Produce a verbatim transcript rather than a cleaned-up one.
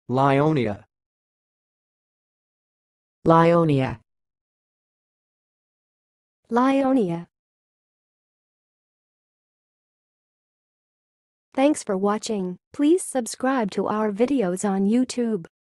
lyonia, lyonia, lyonia. Thanks for watching. Please subscribe to our videos on YouTube.